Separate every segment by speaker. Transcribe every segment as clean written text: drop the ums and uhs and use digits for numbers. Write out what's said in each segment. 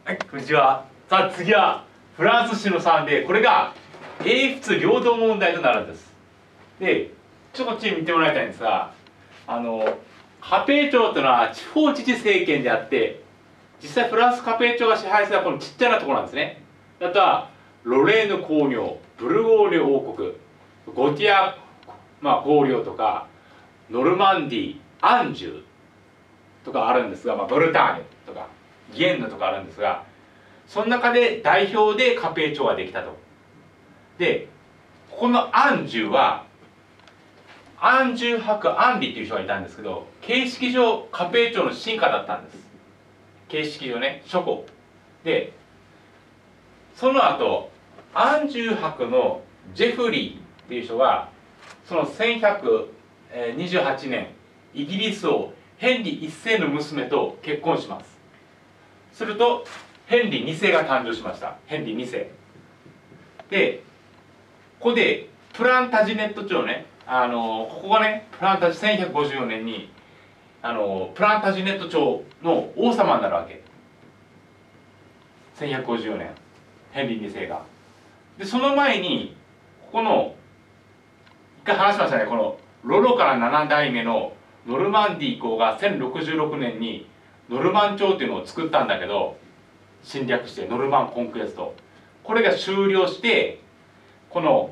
Speaker 1: はい、こんにちは。さあ次はフランス史の3で、これが英仏領土問題となるんです。で、ちょっとこっちに見てもらいたいんですが、カペー朝というのは地方自治政権であって、実際フランスカペー朝が支配するのはこのちっちゃなところなんですね。あとはロレーヌ公領、ブルゴーニュ王国、ゴティア、公領とかノルマンディー、アンジュとかあるんですが、ブルターニュとかギエンヌとかあるんですが、その中で代表でカペー朝ができたと。で、ここのアンジュはアンジュ伯アンリっていう人がいたんですけど、形式上カペー朝の臣下だったんです。形式上ね、諸侯で、その後アンジュ伯のジェフリーっていう人がその1128年イギリス王ヘンリー一世の娘と結婚します。するとヘンリー二世が誕生しました。ヘンリー二世で、ここでプランタジネット朝ね、ここがね、プランタジ1154年にプランタジネット朝の王様になるわけ。1154年ヘンリー二世が。でその前にここの一回話しましたね、このロロから7代目のノルマンディー公が1066年にノルマン朝っていうのを作ったんだけど、侵略してノルマンコンクエスト、これが終了して、この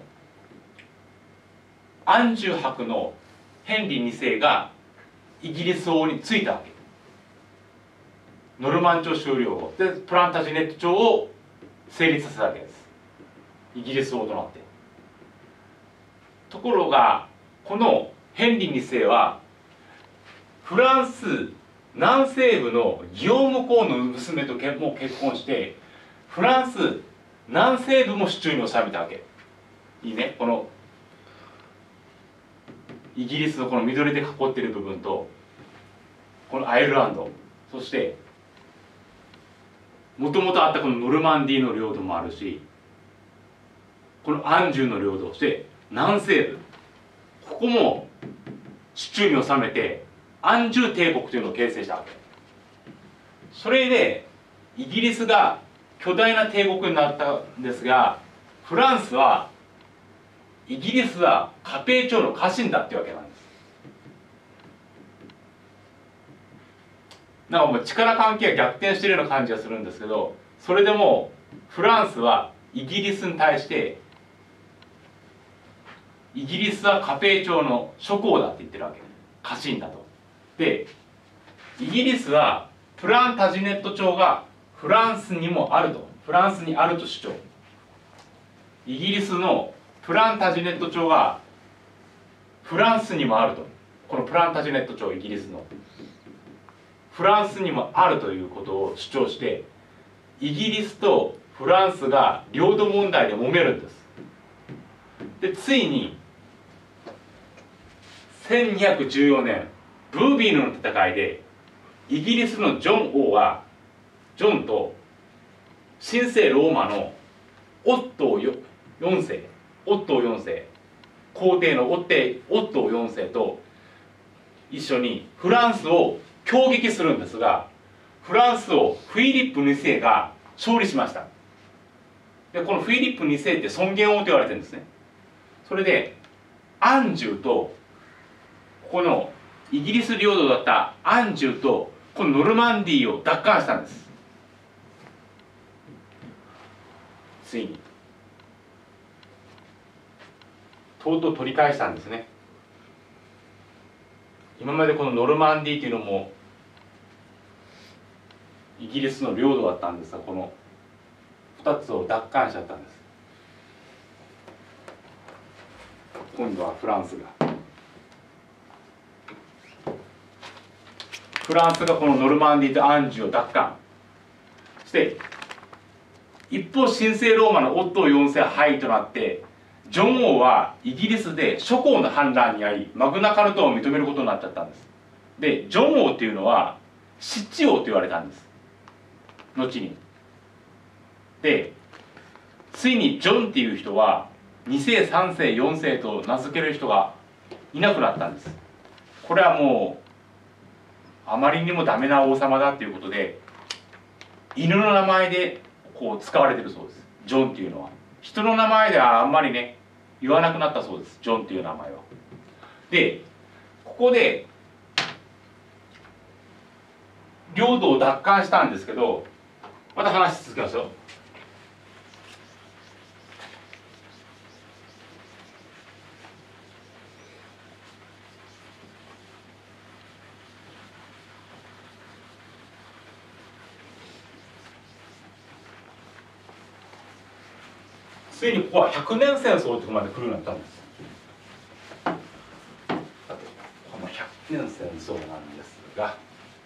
Speaker 1: アンジュ伯のヘンリー二世がイギリス王についたわけ。ノルマン朝終了後でプランタジネット朝を成立させたわけです。イギリス王となって。ところがこのヘンリー二世はフランス南西部のギオーム公の娘とも結婚して、フランス南西部も手中に収めたわけ。いいね、このイギリスのこの緑で囲っている部分と、このアイルランド、そしてもともとあったこのノルマンディーの領土もあるし、このアンジュの領土、そして南西部、ここも手中に収めてアンジュ帝国というのを形成したわけ。それでイギリスが巨大な帝国になったんですが、フランスはイギリスはカペー朝の家臣だっていうわけなんです。なんかもう力関係が逆転しているような感じがするんですけど、それでもフランスはイギリスに対してイギリスはカペー朝の諸侯だって言ってるわけ。家臣だと。でイギリスはプランタジネット朝がフランスにもあると、フランスにあると主張。イギリスのプランタジネット朝がフランスにもあると、このプランタジネット朝、イギリスのフランスにもあるということを主張して、イギリスとフランスが領土問題で揉めるんです。でついに1214年ブービーヌの戦いでイギリスのジョン王はジョンと神聖ローマのオットー4世、皇帝のオットー4世と一緒にフランスを攻撃するんですが、フランス王フィリップ2世が勝利しました。でこのフィリップ2世って尊厳王と言われてるんですね。それでアンジュとこのイギリス領土だったアンジュとこのノルマンディーを奪還したんです。ついにとうとう取り返したんですね。今までこのノルマンディーというのもイギリスの領土だったんですが、この2つを奪還しちゃったんです。今度はフランスがこのノルマンディーとアンジュを奪還して、一方神聖ローマのオットー4世は敗となって、ジョン王はイギリスで諸侯の反乱に遭いマグナカルタを認めることになっちゃったんです。でジョン王っていうのは湿地王と言われたんです、後に。でついにジョンっていう人は2世3世4世と名付ける人がいなくなったんです。これはもうあまりにもダメな王様だっていうことで犬の名前でこう使われてるそうです。ジョンっていうのは人の名前ではあんまりね言わなくなったそうです、ジョンっていう名前は。でここで領土を奪還したんですけど、また話続きますよ。ついにここは100年戦争ってとこまで来るようになったんです。さてこの100年戦争なんですが、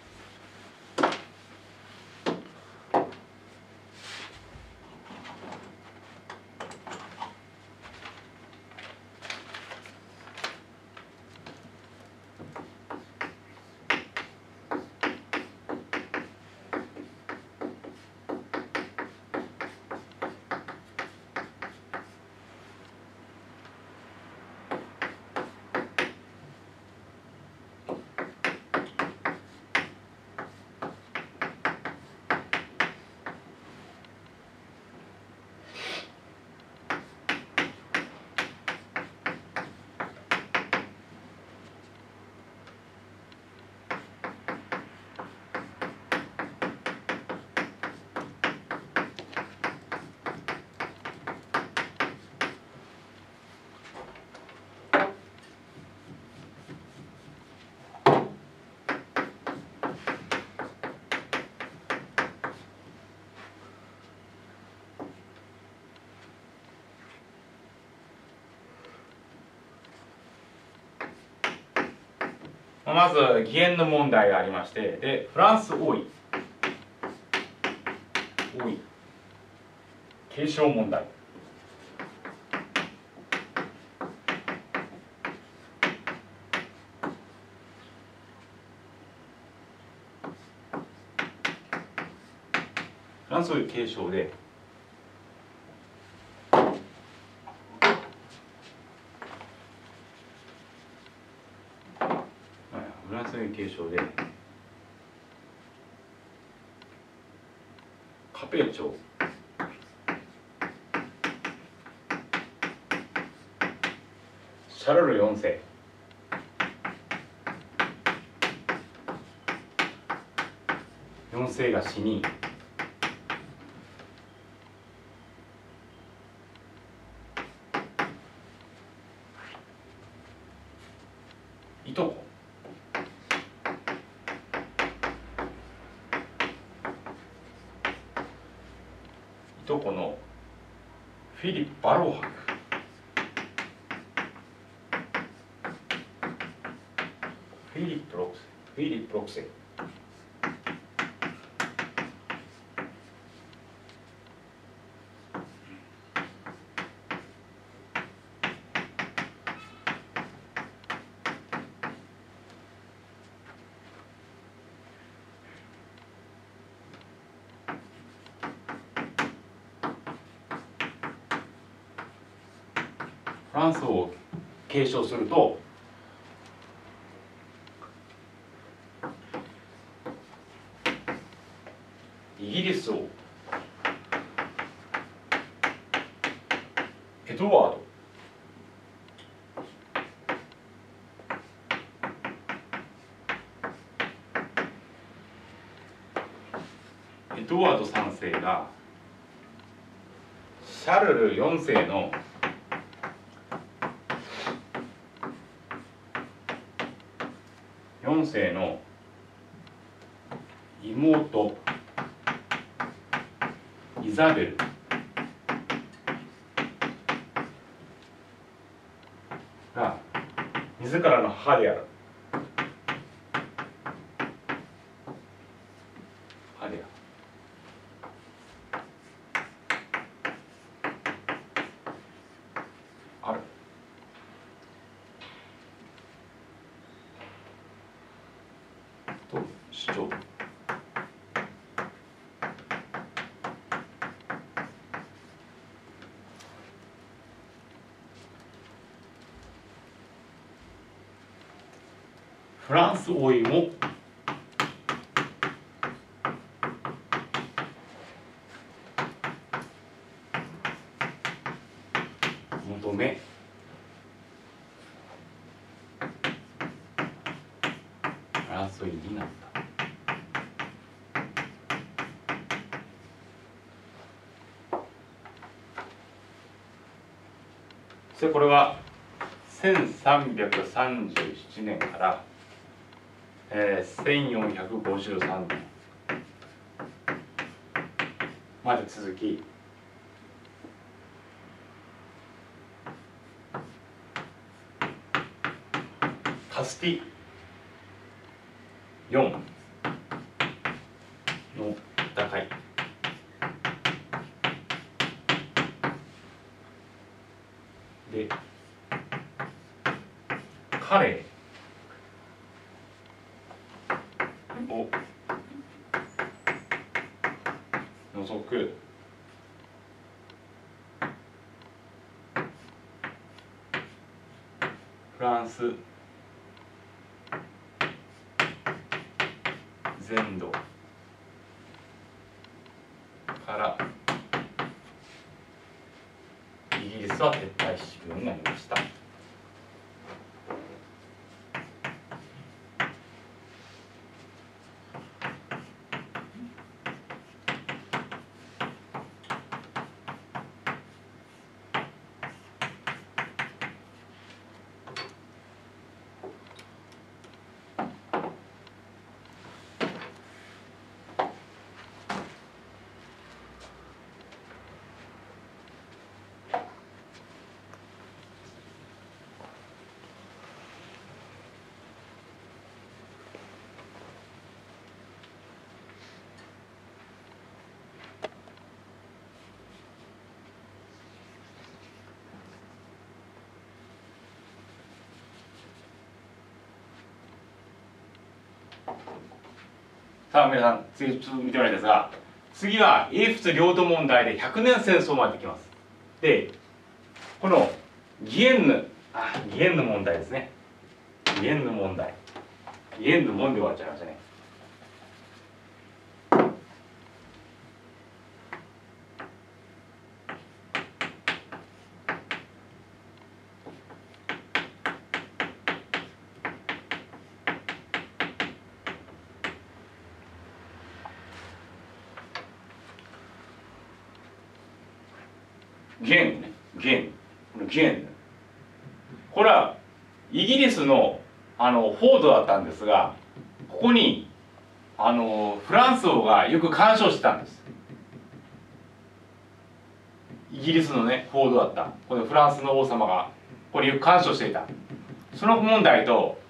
Speaker 1: まず義援の問題がありまして、でフランス王位継承問題。フランス王位継承でフランス王位継承でカペーチョシャルル4世が死に、いとこのフィリップ・バロー伯フィリップ6世フランスを継承すると、イギリス王エドワード3世がシャルル4世の妹イザベルが自らの母であると主張。フランス王位も止め争いになった。そしてこれは1337年から、1453年まで続き、カスティ4の戦いで、彼を除くフランス全土からイギリスは撤退するようになりました。さあ皆さん次ちょっと見てもらいたいですが、次は英仏領土問題で100年戦争まで来ます。でこのギエンヌ問題ですね。ギエンヌ問題、ギエンヌ問で終わっちゃいましたね。ギエンヌね、ギエンヌ、これはイギリスのフォードだったんですが、ここにフランス王がよく干渉してたんです。イギリスのねフォードだったこのフランスの王様がここによく干渉していた。その問題と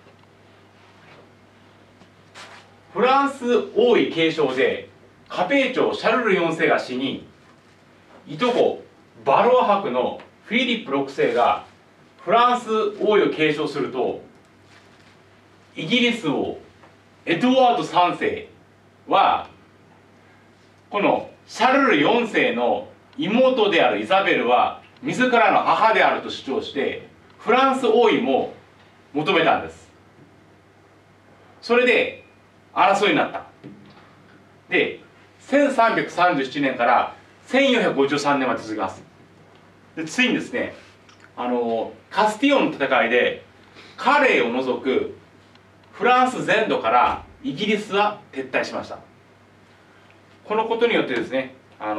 Speaker 1: フランス王位継承でカペー長シャルル4世が死に、いとこバロア伯のフィリップ6世がフランス王位を継承すると、イギリス王エドワード3世はこのシャルル4世の妹であるイザベルは自らの母であると主張してフランス王位も求めたんです。それで争いになった。で1337年から1453年まで続きます。でついにですね、カスティオンの戦いでカレーを除くフランス全土からイギリスは撤退しました。このことによってですね、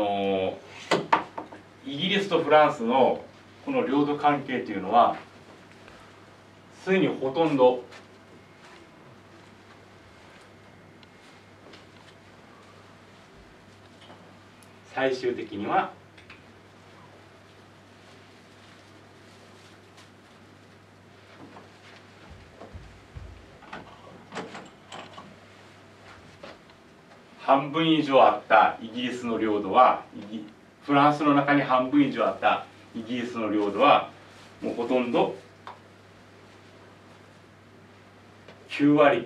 Speaker 1: イギリスとフランスのこの領土関係というのはついにほとんど最終的には半分以上あったイギリスの領土はフランスの中に半分以上あったイギリスの領土はもうほとんど9割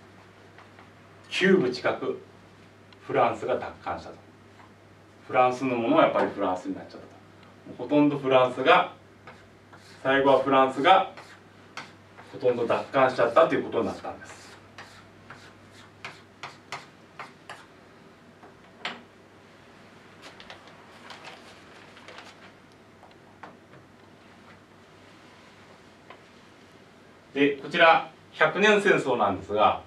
Speaker 1: 9分近くフランスが奪還したと。フランスのものはやっぱりフランスになっちゃったと。ほとんどフランスが最後はフランスがほとんど奪還しちゃったということになったんです。 でこちら100年戦争なんですが、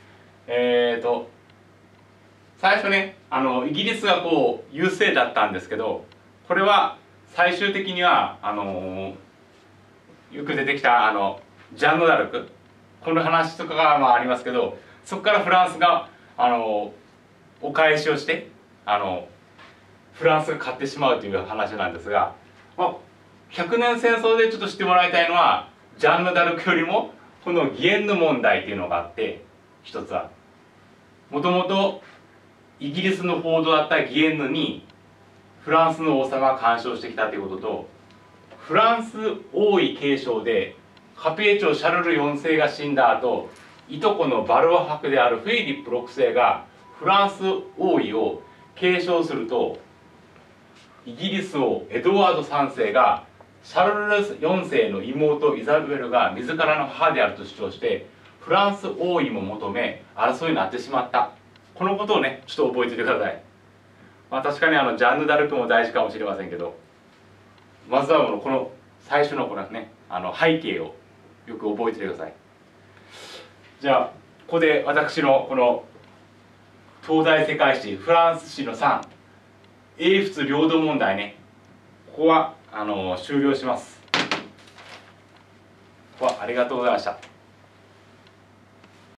Speaker 1: 最初ねイギリスがこう優勢だったんですけど、これは最終的にはよく出てきたジャンヌ・ダルク、この話とかがまあありますけど、そこからフランスがお返しをしてフランスが勝ってしまうという話なんですが、100年戦争でちょっと知ってもらいたいのは、ジャンヌ・ダルクよりもこの義援の問題っていうのがあって、一つはもともとイギリスの報道だった義援のにフランスの王様が干渉してきたということと、フランス王位継承でカペーチョシャルル4世が死んだ後、いとこのバルワ伯であるフィリップ6世がフランス王位を継承すると、イギリス王エドワード3世がシャルル4世の妹イザベルが自らの母であると主張してフランス王位も求め争いになってしまった。このことをねちょっと覚えておいてください。確かにジャンヌ・ダルクも大事かもしれませんけど、まずはこの最初のこのね背景をよく覚えておいてください。じゃあここで私のこの東大世界史フランス史の3英仏領土問題ね、ここは終了します。ありがとうございました。